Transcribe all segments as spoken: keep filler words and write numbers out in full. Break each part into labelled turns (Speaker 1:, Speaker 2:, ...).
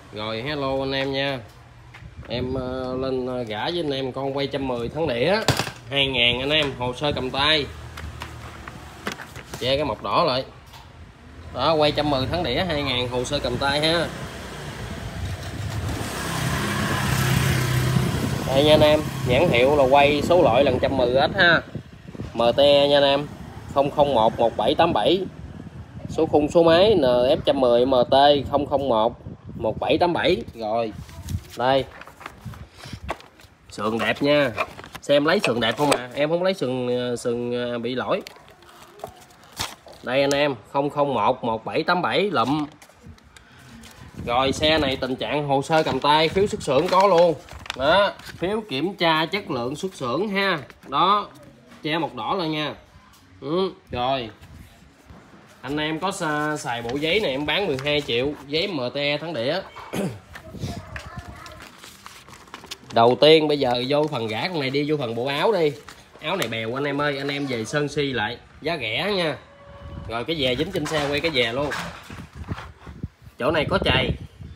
Speaker 1: Rồi hello anh em nha. Em uh, lên uh, gã với anh em con quay một trăm mười thắng đĩa hai ngàn anh em, hồ sơ cầm tay. Che cái mộc đỏ lại. Đó, quay một trăm mười thắng đĩa hai ngàn, hồ sơ cầm tay ha. Đây nha anh em, nhãn hiệu là quay số loại là một trăm mười ích ha. em tê nha anh em, không không một một bảy tám bảy. Số khung số máy en ép một trăm mười em tê không không một một bảy tám bảy. Rồi. Đây. Sườn đẹp nha. Xem lấy sườn đẹp không à, em không lấy sườn sườn bị lỗi. Đây anh em, không không một một bảy tám bảy lụm. Rồi xe này tình trạng hồ sơ cầm tay, phiếu xuất xưởng có luôn. Đó, phiếu kiểm tra chất lượng xuất xưởng ha. Đó, che mộc đỏ lên nha. Ừ, rồi. Anh em có xài bộ giấy này em bán mười hai triệu, giấy em tê thắng đĩa. Đầu tiên bây giờ vô phần gã con này, đi vô phần bộ áo đi. Áo này bèo anh em ơi, anh em về sơn si lại, giá rẻ nha. Rồi cái dè dính trên xe, quay cái dè luôn. Chỗ này có chày.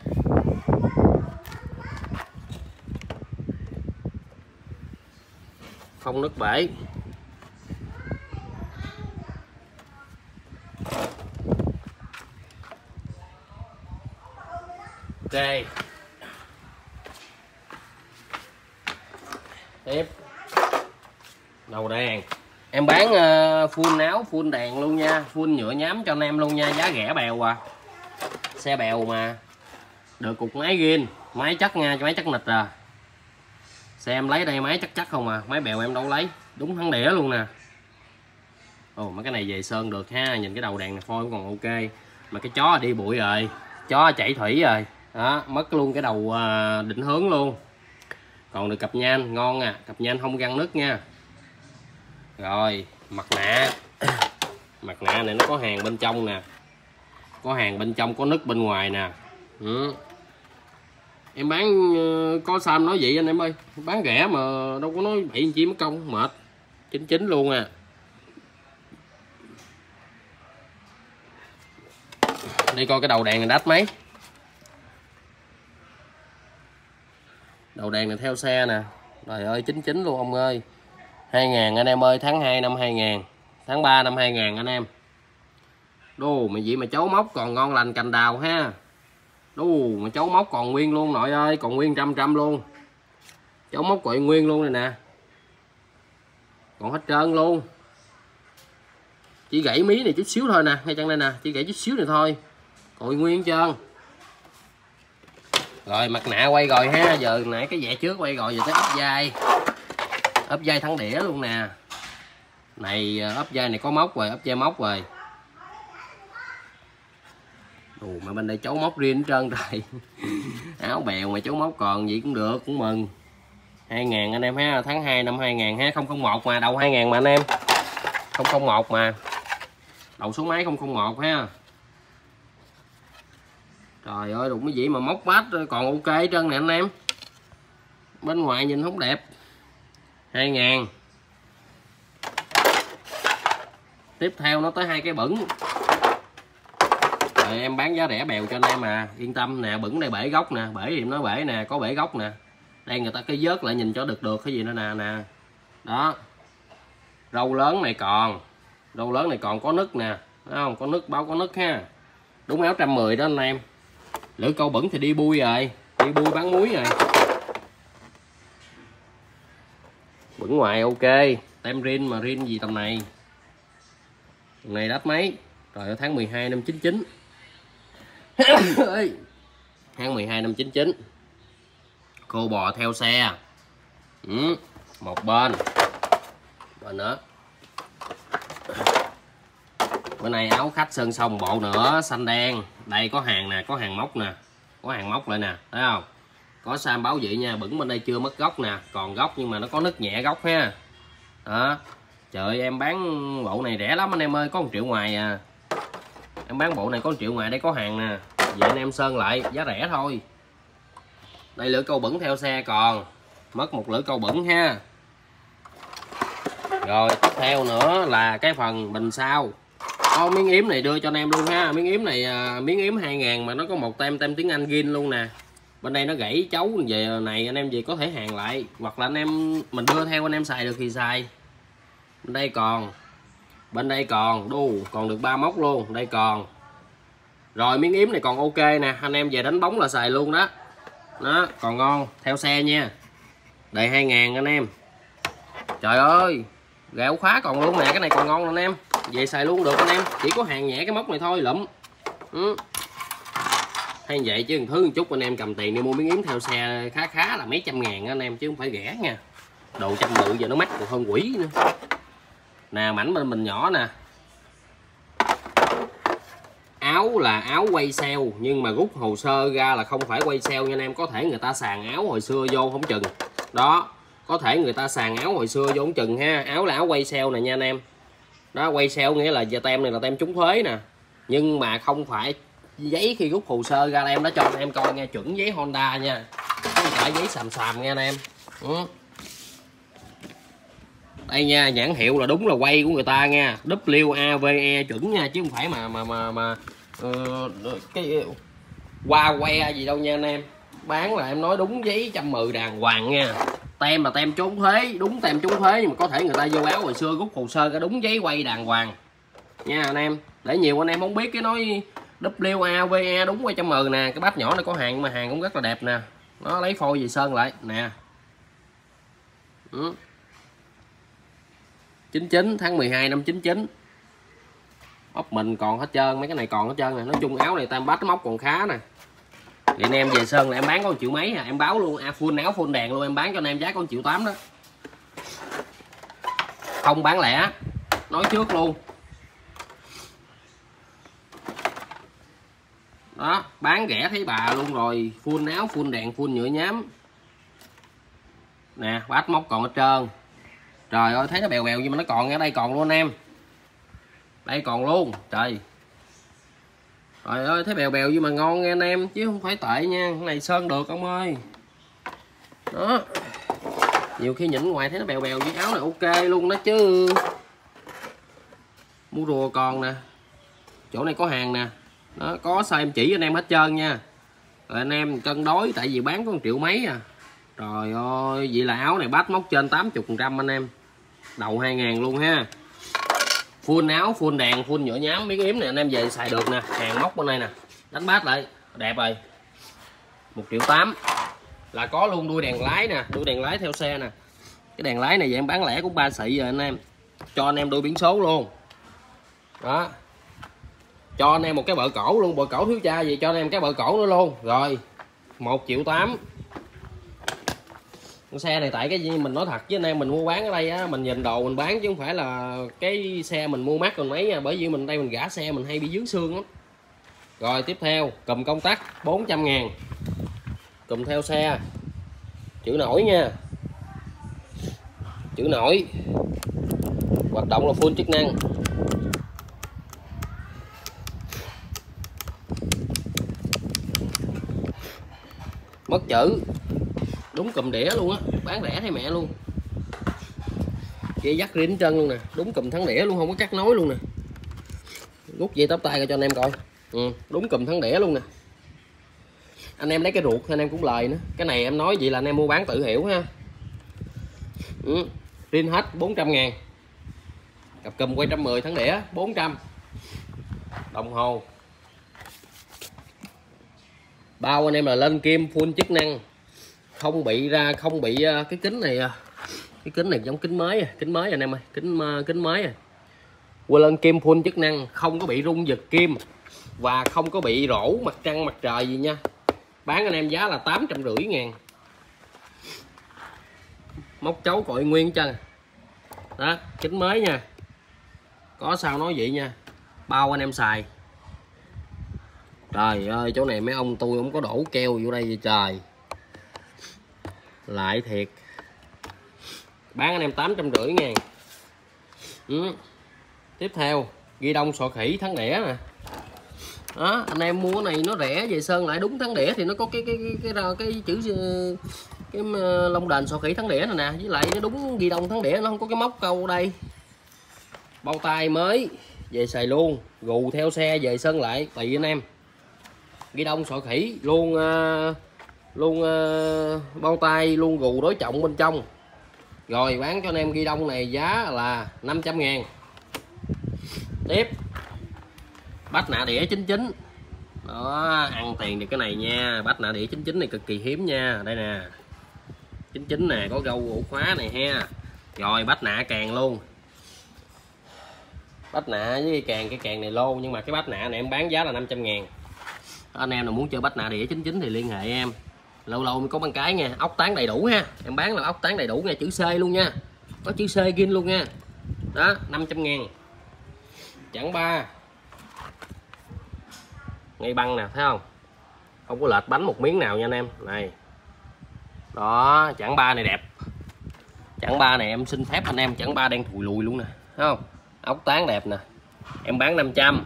Speaker 1: Không nứt bể. Ok. Tiếp. Đầu đèn. Em bán uh, full áo, full đèn luôn nha, full nhựa nhám cho anh em luôn nha, giá rẻ bèo à. Xe bèo mà. Được cục máy ghiên, máy chắc nha, cho máy chắc nịch à. Xe em lấy đây máy chắc chắc không à, máy bèo em đâu lấy, đúng thắng đĩa luôn nè. Ồ, mấy cái này về sơn được ha, nhìn cái đầu đèn này phôi còn ok. Mà cái chó đi bụi rồi, chó chảy thủy rồi. Đó, mất luôn cái đầu uh, định hướng luôn. Còn được cặp nhan, ngon à, cặp nhan không găng nứt nha. Rồi, mặt nạ. Mặt nạ này nó có hàng bên trong nè. Có hàng bên trong, có nứt bên ngoài nè. Ừ. Em bán uh, có sao nói vậy anh em ơi. Bán rẻ mà đâu có nói bảy chi mất công, mệt. Chính chính luôn à. Đi coi cái đầu đèn này đắt mấy. Đầu đèn này theo xe nè. Trời ơi, chín chín luôn ông ơi. hai ngàn anh em ơi, tháng hai năm hai ngàn, tháng ba năm hai ngàn anh em. Đô mày gì mà chấu móc còn ngon lành cành đào ha. Đô mà chấu móc còn nguyên luôn nội ơi, còn nguyên trăm trăm luôn. Chấu móc còn nguyên luôn này nè. Còn hết trơn luôn. Chỉ gãy mí này chút xíu thôi nè, ngay chân đây nè, chỉ gãy chút xíu này thôi. Còn nguyên hết trơn. Rồi mặt nạ quay rồi ha, giờ nãy cái vẽ trước quay rồi, giờ tới ốp vai. Ốp vai thắng đĩa luôn nè. Này ốp vai này có móc rồi, ốp vai móc rồi. Ồ mà bên đây cháu móc riêng hết trơn rồi. Áo bèo mà cháu móc còn gì cũng được, cũng mừng. hai ngàn anh em ha, tháng hai năm hai ngàn ha, không không một mà, đầu hai ngàn mà anh em. không không một mà. Đầu số máy không không một ha. Trời ơi, đụng cái gì mà móc bát còn ok hết trơn nè anh em. Bên ngoài nhìn không đẹp. hai ngàn. Tiếp theo nó tới hai cái bẩn. Rồi em bán giá rẻ bèo cho anh em mà, yên tâm nè, bẩn này bể gốc nè, bể thì nói bể nè, có bể gốc nè. Đây người ta cái vớt lại nhìn cho được được cái gì nữa nè nè. Đó. Râu lớn này còn. Râu lớn này còn có nứt nè, thấy không? Có nứt, báo có nứt ha. Đúng áo một trăm mười đó anh em. Lưỡi câu bẩn thì đi bui rồi, đi bui bán muối rồi. Bẩn ngoài ok, tem rin mà rin gì tầm này. Tầm này đắt mấy? Rồi tháng mười hai năm chín chín. Tháng mười hai năm chín chín. Cô bò theo xe. Ừ, một bên. Bên nữa. Bữa nay áo khách sơn xong bộ nữa, xanh đen. Đây có hàng nè, có hàng móc nè. Có hàng móc lại nè, thấy không? Có sam báo vị nha, bẩn bên đây chưa mất gốc nè, còn gốc nhưng mà nó có nứt nhẹ gốc ha. Đó. Trời ơi, em bán bộ này rẻ lắm anh em ơi, có một triệu ngoài à. Em bán bộ này có một triệu ngoài, đây có hàng nè. Vậy anh em sơn lại, giá rẻ thôi. Đây lưỡi câu bẩn theo xe còn. Mất một lưỡi câu bẩn ha. Rồi tiếp theo nữa là cái phần bình sau. Con miếng yếm này đưa cho anh em luôn ha. Miếng yếm này miếng yếm hai ngàn mà nó có một tem tem tiếng Anh ghin luôn nè. Bên đây nó gãy chấu về này, anh em gì có thể hàng lại, hoặc là anh em mình đưa theo anh em xài được thì xài. Bên đây còn bên đây còn đu còn được ba móc luôn, đây còn. Rồi miếng yếm này còn ok nè, anh em về đánh bóng là xài luôn đó. Đó, còn ngon, theo xe nha. Đây hai ngàn anh em. Trời ơi, gạo khóa còn luôn nè, cái này còn ngon anh em. Về xài luôn được anh em, chỉ có hàng nhẹ cái móc này thôi lụm. Ừ. Hay vậy chứ thứ một chút anh em cầm tiền đi mua miếng yếm theo xe khá khá là mấy trăm ngàn anh em, chứ không phải rẻ nha. Đồ trăm bự giờ nó mắc còn hơn quỷ nữa. Nè mảnh bên mình nhỏ nè. Áo là áo quay sale nhưng mà rút hồ sơ ra là không phải quay sale nha anh em. Có thể người ta sàn áo hồi xưa vô không chừng. Đó, có thể người ta sàn áo hồi xưa vô không chừng ha. Áo là áo quay sale này nha anh em. Đó, quay sale nghĩa là giờ tem này là tem trúng thuế nè. Nhưng mà không phải giấy khi rút hồ sơ ra em đã cho anh em coi nghe, chuẩn giấy Honda nha. Không phải giấy xàm xàm nha anh em. Ừ. Đây nha, nhãn hiệu là đúng là quay của người ta nha, W A V E chuẩn nha, chứ không phải mà mà mà mà uh, cái qua que gì đâu nha anh em. Bán là em nói đúng giấy trăm mười đàng hoàng nha. Tem là tem trốn thuế, đúng tem trốn thuế, nhưng mà có thể người ta vô áo hồi xưa rút hồ sơ ra đúng giấy quay đàng hoàng nha anh em. Để nhiều anh em không biết cái nói W A V E đúng quay trăm mười nè. Cái bát nhỏ này có hàng mà hàng cũng rất là đẹp nè. Nó lấy phôi về sơn lại nè. Ừ. chín chín tháng mười hai năm chín chín. Ốc mình còn hết trơn, mấy cái này còn hết trơn nè. Nói chung áo này tam bát móc còn khá nè. Thì anh em về sơn là em bán có một triệu mấy à, em báo luôn, à, full áo full đèn luôn, em bán cho anh em giá có một triệu tám đó. Không bán lẻ, nói trước luôn. Đó, bán rẻ thấy bà luôn rồi, full áo full đèn full nhựa nhám. Nè, bát móc còn hết trơn. Trời ơi, thấy nó bèo bèo nhưng mà nó còn ở đây còn luôn anh em. Đây còn luôn, trời. Trời ơi, thấy bèo bèo nhưng mà ngon nghe anh em, chứ không phải tệ nha. Cái này sơn được ông ơi. Đó. Nhiều khi nhìn ngoài thấy nó bèo bèo với áo này ok luôn đó chứ. Mua rùa còn nè. Chỗ này có hàng nè. Đó, có size em chỉ anh em hết trơn nha. Rồi anh em cân đối, tại vì bán có một triệu mấy à. Trời ơi, vậy là áo này bát móc trên tám mươi phần trăm anh em. Đầu hai ngàn luôn ha. Full áo, full đèn, full nhựa nhám. Miếng yếm này anh em về xài được nè. Hàng móc bên đây nè. Đánh bát lại, đẹp rồi. Một triệu tám. Là có luôn đuôi đèn lái nè. Đuôi đèn lái theo xe nè. Cái đèn lái này vậy em bán lẻ cũng ba xị rồi anh em. Cho anh em đuôi biển số luôn. Đó. Cho anh em một cái bợ cổ luôn. Bợ cổ thiếu cha gì cho anh em cái bợ cổ nữa luôn. Rồi một triệu tám. Con xe này tại cái gì mình nói thật với anh em, mình mua bán ở đây á, mình nhìn đồ mình bán chứ không phải là cái xe mình mua mắc còn mấy nha. Bởi vì mình đây mình gã xe mình hay bị dướng xương lắm. Rồi tiếp theo cùm công tắc bốn trăm ngàn. Cùm theo xe. Chữ nổi nha. Chữ nổi. Hoạt động là full chức năng. Mất chữ. Đúng cùm đĩa luôn á, bán rẻ thấy mẹ luôn. Dây dắt riêng chân luôn nè, đúng cùm thắng đĩa luôn, không có cắt nối luôn nè. Rút dây tóc tay ra cho anh em coi. Ừ, đúng cùm thắng đĩa luôn nè. Anh em lấy cái ruột anh em cũng lời nữa. Cái này em nói vậy là anh em mua bán tự hiểu ha. Ừ, riêng hết bốn trăm ngàn. Cặp cùm quay một trăm mười thắng đĩa bốn trăm. Đồng hồ. Bao anh em là lên kim full chức năng. Không bị ra, không bị cái kính này, cái kính này giống kính mới, kính mới anh em ơi, kính kính mới à. Qua lên kim full chức năng, không có bị rung giật kim và không có bị rỗ mặt trăng mặt trời gì nha. Bán anh em giá là tám trăm rưỡi ngàn. Móc chấu cội nguyên chân. Đó, kính mới nha. Có sao nói vậy nha. Bao anh em xài. Trời ơi, chỗ này mấy ông tôi không có đổ keo vô đây vậy trời. Lại thiệt. Bán anh em tám trăm rưỡi ngàn. Ừ. Tiếp theo ghi đông sọ khỉ thắng đĩa nè. Đó, anh em mua cái này nó rẻ, về sơn lại đúng thắng đĩa thì nó có cái cái cái cái, cái, cái chữ cái lông đền sọ khỉ thắng đĩa này nè, với lại nó đúng ghi đông thắng đĩa, nó không có cái móc câu ở đây. Bao tay mới về xài luôn, gù theo xe về sân lại tùy anh em. Ghi đông sọ khỉ luôn, uh, luôn uh, bao tay luôn, gù đối trọng bên trong. Rồi bán cho anh em ghi đông này giá là năm trăm ngàn. Tiếp bát nạ đĩa chín chín đó, ăn tiền được cái này nha. Bát nạ đĩa chín chín này cực kỳ hiếm nha. Đây nè, chín chín nè, có gâu ổ khóa này ha. Rồi bát nạ càng luôn, bát nạ với càng, cái càng này lô, nhưng mà cái bát nạ này em bán giá là năm trăm ngàn. Anh em nào muốn chơi bát nạ đĩa chín chín thì liên hệ em, lâu lâu mới có băng cái nha. Ốc tán đầy đủ ha, em bán là ốc tán đầy đủ nha, chữ C luôn nha, có chữ C gin luôn nha. Đó, năm trăm ngàn. Chẵn ba ngay băng nè, thấy không, không có lệch bánh một miếng nào nha anh em. Này đó, chẵn ba này đẹp. Chẵn ba này em xin phép anh em, chẵn ba đang thùi lùi luôn nè, thấy không, ốc tán đẹp nè. Em bán năm trăm.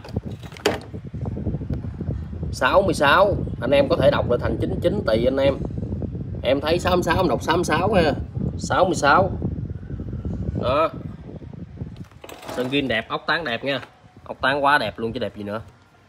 Speaker 1: Sáu mươi sáu anh em có thể đọc lại thành chín mươi chín tùy anh em. Em thấy sáu mươi sáu em đọc sáu mươi sáu ha. Sáu mươi sáu đó, sơn gin đẹp, ốc tán đẹp nha, ốc tán quá đẹp luôn chứ đẹp gì nữa.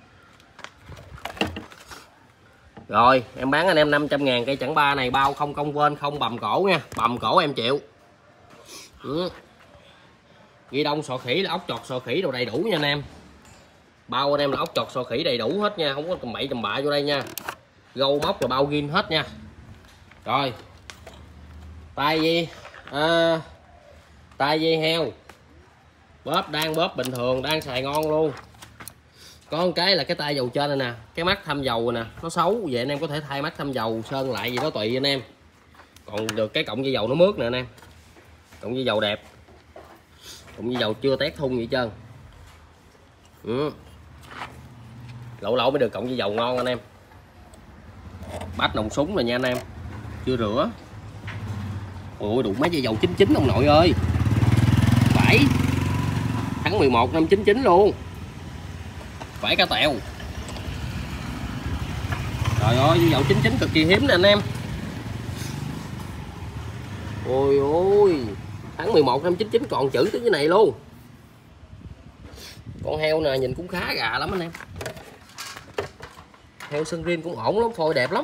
Speaker 1: Rồi em bán anh em năm trăm ngàn cây chẵn ba này, bao không công vên, không bầm cổ nha, bầm cổ em chịu. Ừ. Ghi đông sọ khỉ là ốc chọt sọ khỉ đồ đầy đủ nha anh em. Bao anh em là ốc chọt sọ khỉ đầy đủ hết nha, không có tầm bậy tầm bạ vô đây nha. Gâu móc là bao gin hết nha. Rồi tay gì à, tay dây heo bóp, đang bóp bình thường, đang xài ngon luôn. Có một cái là cái tay dầu trên này nè, cái mắt thăm dầu nè nó xấu, vậy anh em có thể thay mắt thăm dầu sơn lại gì đó tùy anh em. Còn được cái cọng dây dầu nó mướt nè anh em, cọng dây dầu đẹp, cọng dây dầu chưa tét thun gì hết trơn. Ừ. Lẩu lẩu mới được cọng dây dầu ngon anh em. Bát nòng súng rồi nha anh em, chưa rửa. Ôi đụng mấy dây dầu chín chín ông nội ơi. Phải tháng mười một năm chín chín luôn, phải cá tèo. Trời ơi, dây dầu chín chín cực kỳ hiếm nè anh em. Ôi ôi, tháng mười một năm chín chín còn chữ tới cái này luôn. Con heo nè nhìn cũng khá gà lắm anh em. Heo sân rin cũng ổn lắm, phôi đẹp lắm.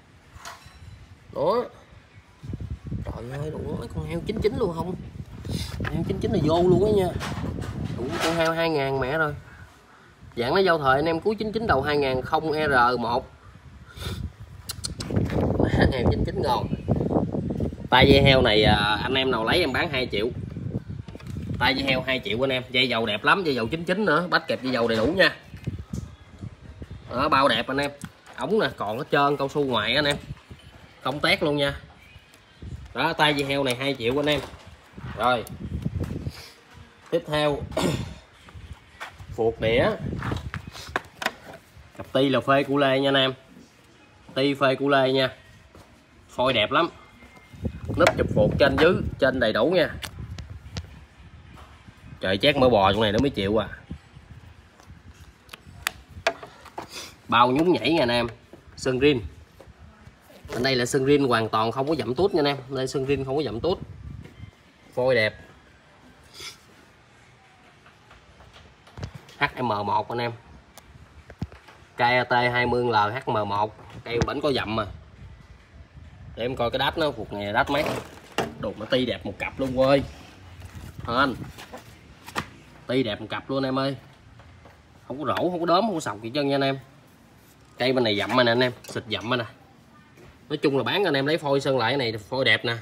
Speaker 1: Đó. Trời ơi, đủ con heo chín chín luôn không? Heo chín chín là vô luôn á nha. Đủ con heo hai ngàn mẹ rồi. Dạng nó giao thời anh em, cuối chín chín đầu hai ngàn, không R một. Heo chín chín ngon. Tay dây heo này anh em nào lấy em bán hai triệu. Tay dây heo hai triệu anh em, dây dầu đẹp lắm, dây dầu chín chín nữa, bách kẹp dây dầu đầy đủ nha. Đó, bao đẹp anh em. Ống nè, còn hết trơn, cao su ngoài anh em. Không tét luôn nha. Đó, tay dây heo này hai triệu anh em. Rồi. Tiếp theo phuộc đĩa. Cặp ti là phê cu lê nha anh em. Ti phê cu lê nha. Phôi đẹp lắm. Núp chụp phuộc trên dưới, trên đầy đủ nha. Trời, chét mỡ bò trong này nó mới chịu à. Bao nhúng nhảy nha anh em. Sơn rin. Ở đây là sơn rin hoàn toàn không có dặm tút nha anh em. Đây sơn rin không có dặm tút. Phôi đẹp. H M một anh em. K T hai mươi L H M một. Cây bánh có dặm mà. Để em coi cái đát nó, phục này đát mấy. Đồ nó ti đẹp một cặp luôn ơi. Hên. Ti đẹp một cặp luôn em ơi. Không có rổ, không có đốm, không có sọc gì chân nha anh em. Cây bên này dặm mà nè anh em, xịt dặm nè. Nói chung là bán anh em lấy phôi sơn lại, cái này phôi đẹp nè.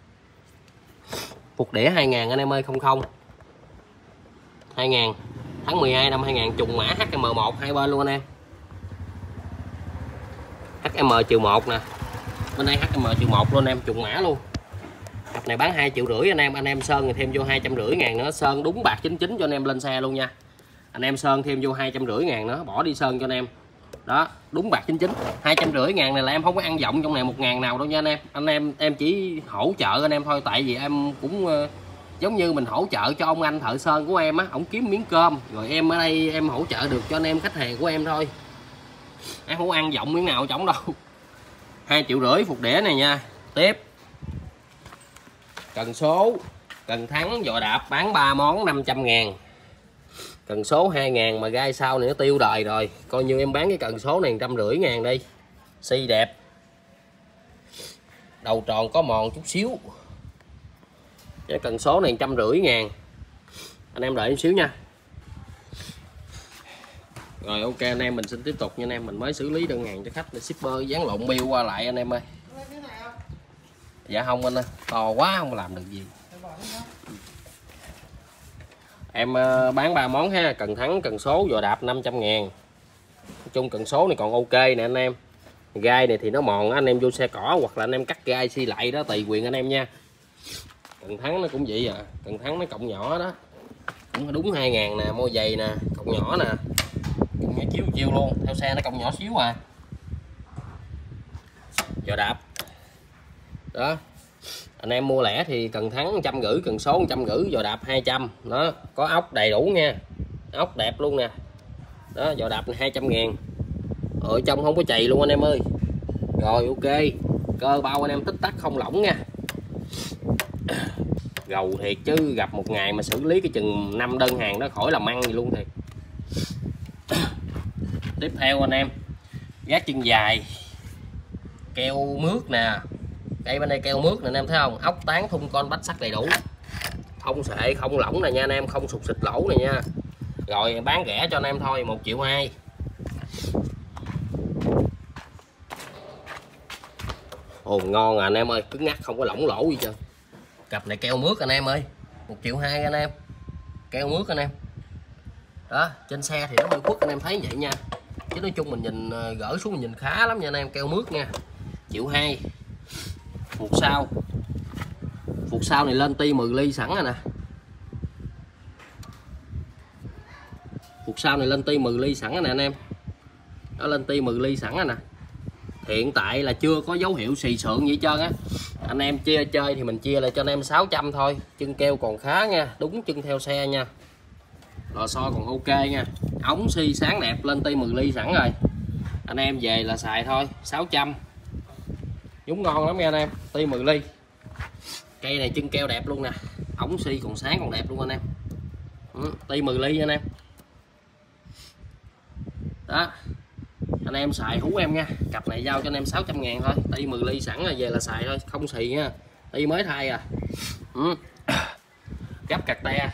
Speaker 1: Phục đĩa hai ngàn anh em ơi, không không. hai ngàn. Tháng mười hai năm hai ngàn, trùng mã H M một hai bên luôn anh em. H M một nè. Bên đây H M một luôn anh em, trùng mã luôn. Cặp này bán hai triệu rưỡi anh em, anh em sơn thì thêm vô hai trăm rưỡi ngàn nữa, sơn đúng bạc chín chín cho anh em lên xe luôn nha. Anh em sơn thêm vô hai trăm rưỡi ngàn nữa, bỏ đi sơn cho anh em. Đó, đúng bạc chín chín. hai trăm rưỡi ngàn này là em không có ăn vọng trong này một ngàn nào đâu nha anh em. Anh em em chỉ hỗ trợ anh em thôi, tại vì em cũng uh, giống như mình hỗ trợ cho ông anh thợ sơn của em á, ổng kiếm miếng cơm, rồi em ở đây em hỗ trợ được cho anh em khách hàng của em thôi. Em không ăn vọng miếng nào trong đâu. hai triệu rưỡi phục đĩa này nha. Tiếp. Cần số, cần thắng, dò đạp bán ba món năm trăm ngàn. Cần số hai ngàn mà gai sau này nó tiêu đời rồi. Coi như em bán cái cần số này một trăm rưỡi ngàn đi. Xi đẹp. Đầu tròn có mòn chút xíu. Cái cần số này một trăm rưỡi ngàn. Anh em đợi một xíu nha. Rồi ok anh em, mình xin tiếp tục nha anh em. Mình mới xử lý đơn hàng cho khách, shipper dán lộn bill qua lại anh em ơi. Dạ không anh ơi, to quá không làm được gì. Em bán ba món ha, cần thắng, cần số, giò đạp năm trăm ngàn. Nói chung cần số này còn ok nè anh em. Gai này thì nó mòn anh em vô xe cỏ hoặc là anh em cắt gai xi lại đó, tùy quyền anh em nha. Cần thắng nó cũng vậy à, cần thắng mấy cọng nhỏ đó cũng đúng hai ngàn nè, mua giày nè, cọng nhỏ nè, cọng nhỏ chiếu chiêu luôn, theo xe nó cọng nhỏ xíu à. Giò đạp đó, anh em mua lẻ thì cần thắng một trăm rưỡi, cần số một trăm rưỡi, giò đạp hai trăm. Đó, có ốc đầy đủ nha, ốc đẹp luôn nè. Đó, giò đạp này hai trăm ngàn. Ở trong không có chày luôn anh em ơi. Rồi ok, cơ bao anh em tích tắc không lỏng nha. Gầu thiệt chứ, gặp một ngày mà xử lý cái chừng năm đơn hàng đó khỏi làm ăn gì luôn thiệt. Tiếp theo anh em, gác chân dài, keo mướt nè. Cây bên đây keo mướt nè anh em thấy không, ốc tán thun con bách sắt đầy đủ, không sệ không lỏng nè nha anh em, không sụt xịt lỗ này nha. Rồi bán rẻ cho anh em thôi, một triệu hai. Ồ ngon à anh em ơi, cứng ngắt không có lỏng lỗ gì trơn. Cặp này keo mướt anh em ơi, một triệu hai anh em, keo mướt anh em. Đó, trên xe thì nó hơi khuất anh em thấy vậy nha, chứ nói chung mình nhìn gỡ xuống mình nhìn khá lắm nha anh em, keo mướt nha. Triệu hai. Phục sau, phục sau này lên ti mười ly sẵn rồi nè. Phục sau này lên ti mười ly sẵn rồi nè anh em. Nó lên ti mười ly sẵn rồi nè. Hiện tại là chưa có dấu hiệu xì sượng gì trơn á. Anh em chia chơi thì mình chia lại cho anh em sáu trăm thôi. Chân keo còn khá nha, đúng chân theo xe nha. Lò xo còn ok nha. Ống xi sáng đẹp, lên ti mười ly sẵn rồi. Anh em về là xài thôi, sáu trăm. Nhúng ngon lắm nha anh em, ti mười ly. Cây này chân keo đẹp luôn nè, ống xi còn sáng còn đẹp luôn anh em. Ừ, ti mười ly anh em. Đó, anh em xài hú em nha. Cặp này giao cho anh em sáu trăm ngàn thôi, ti mười ly sẵn rồi, về là xài thôi, không xì nha. Ti mới thay à. Ừ. Gấp cạc te,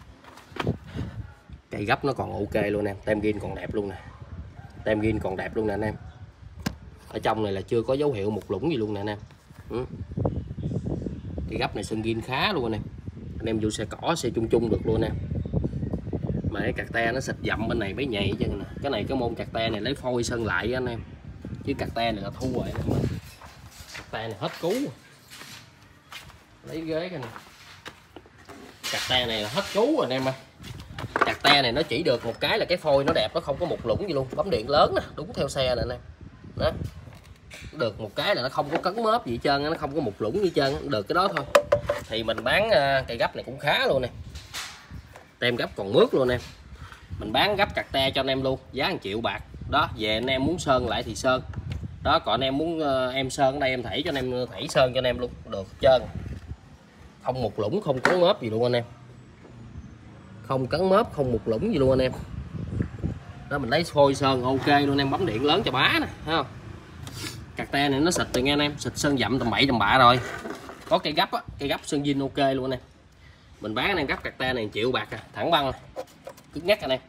Speaker 1: cây gấp nó còn ok luôn em, tem gin còn đẹp luôn nè, tem gin còn đẹp luôn nè anh em. Ở trong này là chưa có dấu hiệu mục lũng gì luôn nè anh em. Ừ. Cái gấp này sơn gin khá luôn anh em. Anh em vô xe cỏ xe chung chung được luôn nè. Mà cái cạc te nó xịt dặm bên này bấy nhầy chứ nè. Cái này cái môn cạc te này lấy phôi sơn lại anh em. Chứ cạc te này là thua rồi anh em. Cạc te này hết cứu. Lấy ghế cái này. Cạc te này là hết cứu rồi anh em ơi. Cạc te này nó chỉ được một cái là cái phôi nó đẹp, nó không có mục lũng gì luôn. Bấm điện lớn nè, đúng theo xe nè anh em. Đó. Được một cái là nó không có cấn mớp gì hết trơn, nó không có mục lũng gì hết trơn, được cái đó thôi. Thì mình bán cây gấp này cũng khá luôn nè. Tem gấp còn mướt luôn em. Mình bán gấp cạc te cho anh em luôn, giá một triệu bạc. Đó, về anh em muốn sơn lại thì sơn. Đó, còn anh em muốn em sơn ở đây em thảy cho anh em, thảy sơn cho anh em luôn, được hết trơn. Không mục lũng, không cấn mớp gì luôn anh em. Không cấn mớp, không mục lũng gì luôn anh em. Đó, mình lấy phôi sơn ok luôn em, bấm điện lớn cho bá nè, thấy không? Cạc te này nó xịt rồi nha anh em, xịt sơn dặm tầm bậy tầm bạ rồi. Có cây gấp á, cây gấp sơn zin ok luôn anh em. Mình bán anh em gấp cạc te này một triệu bạc à, thẳng băng cứng ngắt anh em.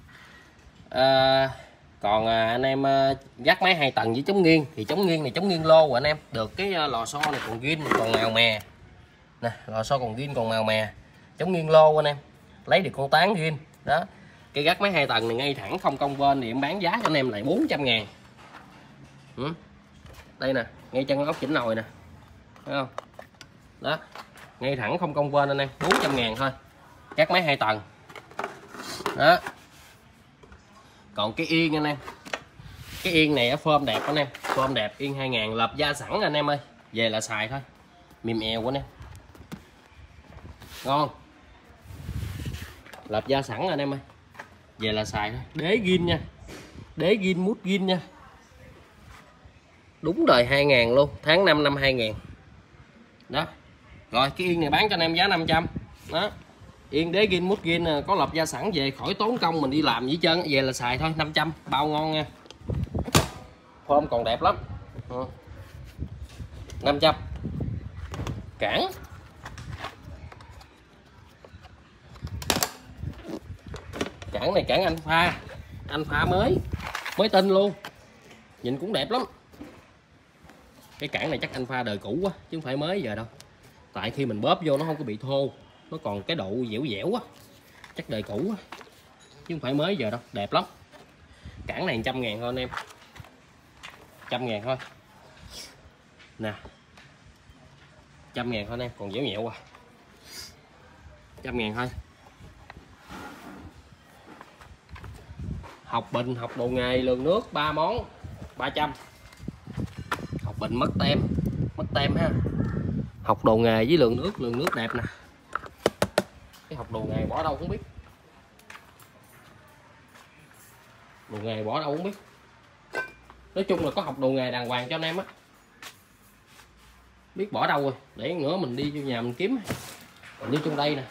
Speaker 1: À, còn anh em gác máy hai tầng với chống nghiêng thì chống nghiêng này chống nghiêng lô rồi anh em. Được cái lò xo này còn zin còn màu mè. Nè, lò xo còn zin còn màu mè. Chống nghiêng lô anh em. Lấy được con tán zin. Đó. Cái gác máy hai tầng này ngay thẳng không cong vênh thì em bán giá cho anh em lại bốn trăm ngàn. Ừ. Đây nè, ngay chân ốc chỉnh nồi nè. Thấy không? Đó. Ngay thẳng không cong vênh anh em, bốn trăm ngàn thôi. Các máy hai tầng. Đó. Còn cái yên anh em. Cái yên này phơm đẹp anh em, phơm đẹp yên hai ngàn, lợp da sẵn anh em ơi. Về là xài thôi. Mềm eo của anh em. Ngon. Lợp da sẵn anh em ơi. Về là xài thôi. Đế zin nha. Đế zin mút zin nha. Đúng đời hai ngàn luôn, tháng năm năm hai ngàn. Đó. Rồi cái yên này bán cho anh em giá năm trăm. Đó. Yên đế gin mút gin có lọc da sẵn về, khỏi tốn công mình đi làm gì hết trơn, về là xài thôi. Năm trăm bao ngon nha, form còn đẹp lắm. Năm trăm. Cản cản này cản anh pha, anh pha mới mới tinh luôn, nhìn cũng đẹp lắm. Cái cản này chắc anh pha đời cũ quá chứ không phải mới giờ đâu, tại khi mình bóp vô nó không có bị thô, nó còn cái độ dẻo dẻo á, chắc đời cũ á chứ không phải mới giờ đâu. Đẹp lắm. Cản này trăm ngàn thôi anh em, trăm ngàn thôi nè, trăm ngàn thôi anh em, còn dẻo nhẹo à, trăm ngàn thôi. Học bình, học đồ nghề, lường nước, ba món ba trăm. Học bình mất tem, mất tem ha. Học đồ nghề với lường nước, lường nước đẹp nè. Cái học đồ nghề bỏ đâu không biết, đồ nghề bỏ đâu không biết. Nói chung là có học đồ nghề đàng hoàng cho anh em á, biết bỏ đâu rồi, để nữa mình đi vô nhà mình kiếm. Còn như trong đây nè,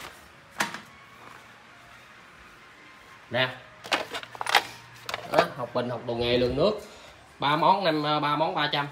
Speaker 1: nè đó, học bình, học đồ nghề, lường nước, ba món năm ba món ba trăm.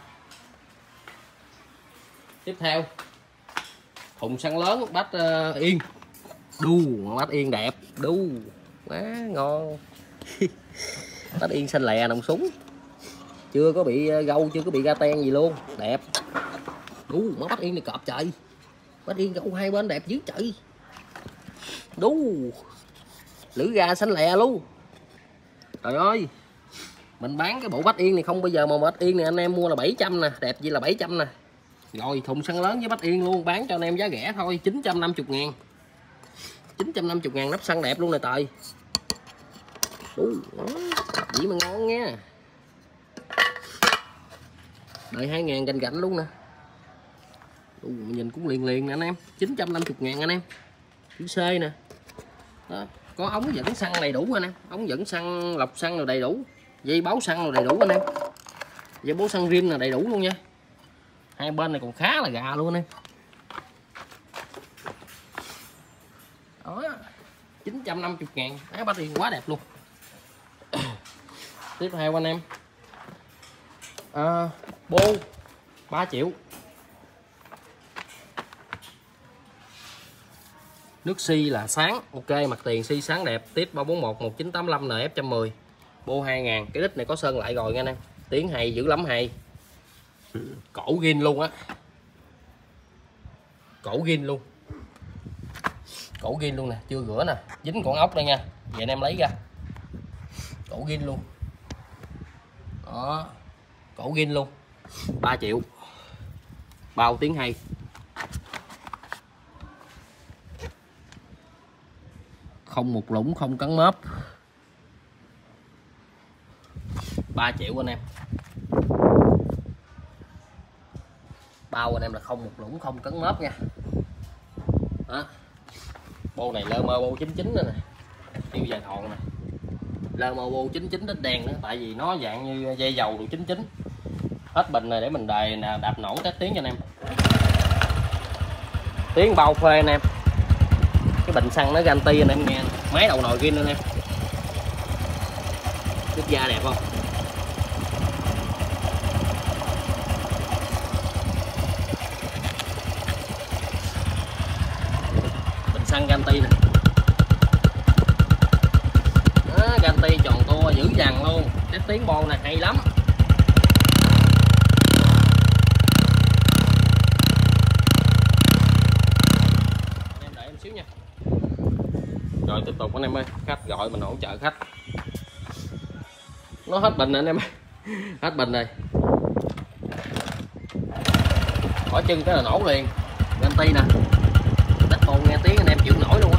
Speaker 1: Tiếp theo thùng xăng lớn, bát uh, yên đu, bát yên đẹp đu quá ngon. Bát yên xanh lè nòng súng, chưa có bị gâu, chưa có bị ga ten gì luôn, đẹp đu. Má bát yên này cọp trời, bát yên gâu hai bên đẹp dữ trời đu, lưỡi gà xanh lè luôn. Trời ơi, mình bán cái bộ bát yên này không bao giờ mà bát yên này anh em mua là bảy trăm nè, đẹp gì là bảy trăm nè. Rồi thùng xăng lớn với bát yên luôn, bán cho anh em giá rẻ thôi, chín trăm năm mươi ngàn. chín trăm năm mươi ngàn, nắp xăng đẹp luôn nè trời. Vậy mà ngon nha. Đợi hai ngàn cành cạnh luôn nè. Ú, nhìn cũng liền liền nè anh em, chín trăm năm mươi ngàn anh em. Chữ C nè. Đó, có ống dẫn xăng đầy đủ anh em, ống dẫn xăng, lọc xăng rồi đầy đủ, dây báo xăng rồi đầy đủ anh em, dây báo xăng riêng là đầy đủ luôn nha. Hai bên này còn khá là gà luôn anh em. Đó, chín trăm năm mươi ngàn, cái bát yên quá đẹp luôn. Tiếp theo anh em, à, bô ba triệu, nước xi là sáng, ok, mặt tiền xi sáng đẹp, tiếp ba bốn một một chín tám lăm N F một trăm mười, bô hai ngàn. Cái đít này có sơn lại rồi nha anh em, tiếng hay dữ lắm, hay cổ gin luôn á, cổ gin luôn, cổ gin luôn nè, chưa rửa nè, dính con ốc đây nha, vậy anh em lấy ra, cổ gin luôn đó, cổ gin luôn, ba triệu, bao tiếng hay. Không một lũng, không cắn mớp, ba triệu anh em. Bao anh em là không một lũng, không cắn mớp nha. Đó, bô này lơ mơ bô chín chín nữa nè, tiêu vàng thòn nè, lơ mơ bô chín chín đít đen nữa, tại vì nó dạng như dây dầu đồ chín chín. Hết bình này để mình đài nè, đạp nổ test tiếng cho anh em. Tiếng bao phê anh em, cái bình xăng nó Ganti anh em nghe, máy đầu nồi gin anh em, nước da đẹp không. Bình xăng Ganti nè, đó, Ganti tròn tua dữ dằn luôn, cái tiếng bô này hay lắm. Em đợi em xíu nha. Rồi tiếp tục anh em ơi, khách gọi mình hỗ trợ khách. Nó hết bình rồi anh em ơi, hết bình rồi, bỏ chân cái là nổ liền. Ganti nè, đất bồn nghe tiếng anh em chịu nổi luôn á.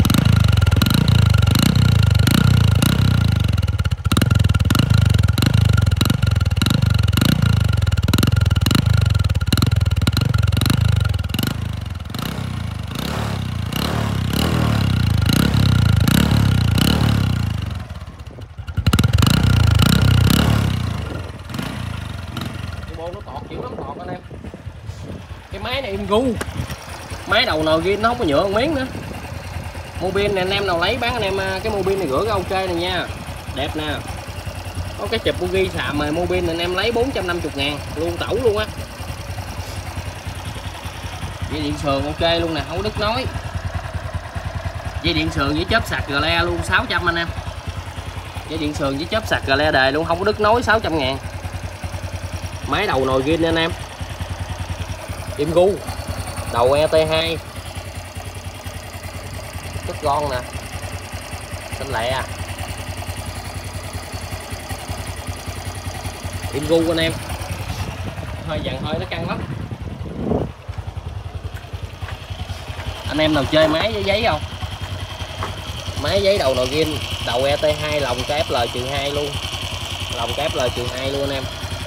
Speaker 1: Nó tọt dữ lắm, tọt anh em. Cái máy này em gu, máy đầu nồi gin nó không có nhựa một miếng nữa, Mô pin này anh em nào lấy bán anh em cái mô pin này rửa cái ok này nha, đẹp nè. Có cái chụp ghi xàm mà mô pin anh em lấy bốn trăm năm mươi ngàn luôn, tẩu luôn á. Dây điện sườn ok luôn nè, không có đứt nối. Dây điện sườn với chớp sạc gờ le luôn sáu trăm anh em. Dây điện sườn với chớp sạc gờ le đề luôn, không có đứt nối, sáu trăm ngàn. Máy đầu nồi gin anh em, im gu, đầu e tê hai, chất gon nè, xanh lẹ, im gu anh em. Hơi dàn hơi nó căng lắm. Anh em nào chơi máy với giấy không? Máy giấy đầu nồi gin, đầu e tê hai, lòng cái ép lờ hai luôn, lòng cái ép lờ hai luôn anh em.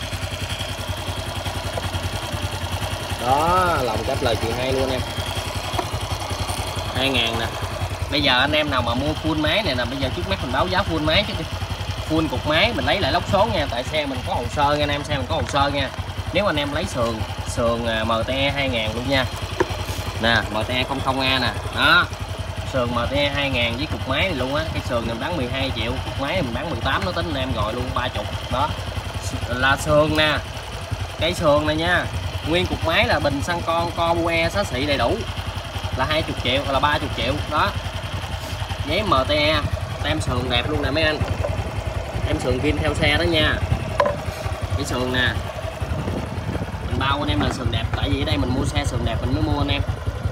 Speaker 1: Đó, lòng cái ép lờ hai luôn em, hai ngàn nè. Bây giờ anh em nào mà mua full máy này nè, bây giờ trước mắt mình báo giá full máy chứ đi. Full cục máy mình lấy lại lốc số nha, tại xe mình có hồ sơ nha anh em, xe mình có hồ sơ nha. Nếu anh em lấy sườn sườn em tê e hai ngàn luôn nha. Nè, em tê e không không A nè. Đó. Sườn em tê e hai ngàn với cục máy này luôn á. Cái sườn mình bán mười hai triệu, cục máy mình bán mười tám, nó tính anh em rồi luôn ba mươi. Đó. Là sườn nè. Cái sườn này nha. Nguyên cục máy là bình xăng con, co bue, xá xị đầy đủ. Là hai mươi triệu, là ba mươi triệu. Đó. Giấy em tê e, tem sườn đẹp luôn nè mấy anh. Tem sườn kim theo xe đó nha. Cái sườn nè. Mình bao anh em là sườn đẹp, tại vì ở đây mình mua xe sườn đẹp mình mới mua anh em.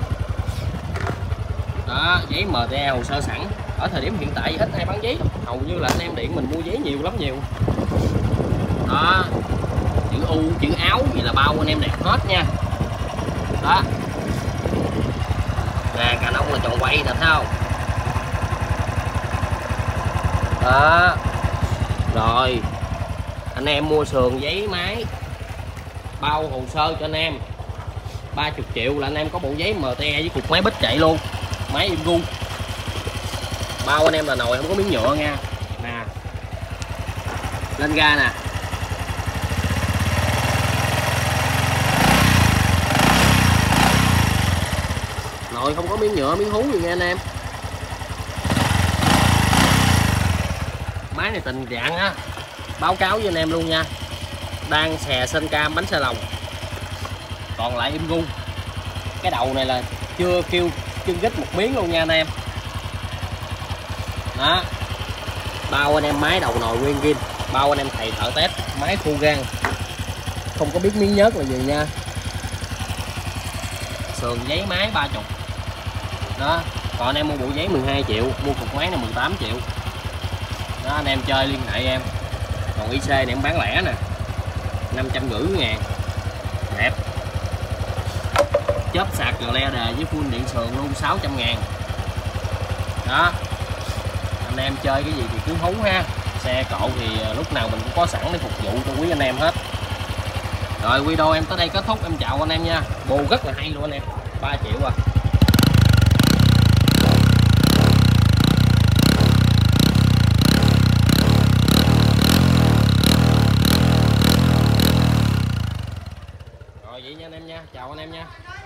Speaker 1: Đó, giấy em tê e hồ sơ sẵn. Ở thời điểm hiện tại ít ai bán giấy, hầu như là anh em điện mình mua giấy nhiều lắm nhiều. Đó, chữ U, chữ áo gì là bao anh em đẹp hết nha. Đó. Nè, cà nông là tròn quay nè, thấy không? Đó. Rồi. Anh em mua sườn giấy máy bao hồ sơ cho anh em ba mươi triệu là anh em có bộ giấy em tê e với cục máy bích chạy luôn. Máy im gu. Bao anh em là nồi không có miếng nhựa nha. Nè. Lên ga nè. Nồi không có miếng nhựa, miếng hú gì nha anh em. Máy này tình trạng á, báo cáo với anh em luôn nha, đang xè sên cam bánh xe lòng, còn lại im gu. Cái đầu này là chưa kêu chân gít một miếng luôn nha anh em. Đó, bao anh em máy đầu nồi nguyên zin, bao anh em thầy thợ test máy full gan, không có biết miếng nhớt là gì nha. Sườn giấy máy ba mươi. Đó, còn anh em mua bộ giấy mười hai triệu, mua cục máy này mười tám triệu. Đó, anh em chơi liên hệ em. Còn i xê này em bán lẻ nè, năm trăm rưỡi ngàn, đẹp. Chớp sạc gờ le đề với full điện sườn luôn sáu trăm ngàn. Đó, anh em chơi cái gì thì cứ hú ha. Xe cộ thì lúc nào mình cũng có sẵn để phục vụ cho quý anh em hết. Rồi video em tới đây kết thúc, em chào anh em nha. Bồ rất là hay luôn anh em, ba triệu à. Rồi vậy nha anh em nha, chào anh em nha.